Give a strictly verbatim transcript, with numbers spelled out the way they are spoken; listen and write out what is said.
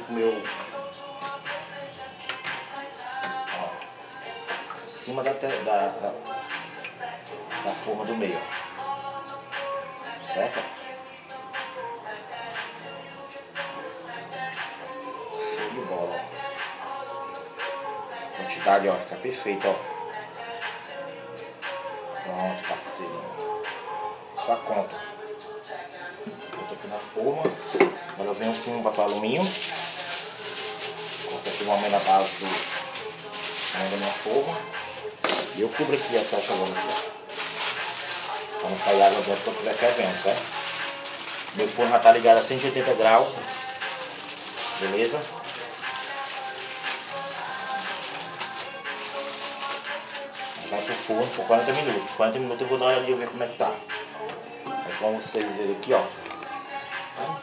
com o meu... Ó, em cima da, te... da, da, da forma do meio, ó. Certo? Show de bola, ó. Quantidade, ó, está perfeito, ó. Pronto, parceiro. Só conta. Boto aqui na forma. Agora eu venho com um papel alumínio. Corto aqui uma meia base do tamanho da minha forma. E eu cubro aqui a caixa agora aqui, ó. Pra não cair água dentro quando estiver fervendo, certo? Meu forno já tá ligado a cento e oitenta graus. Beleza? Vai pro forno por quarenta minutos. quarenta minutos eu vou dar uma olhadinha ver como é que tá. Aí como vocês verem aqui, ó.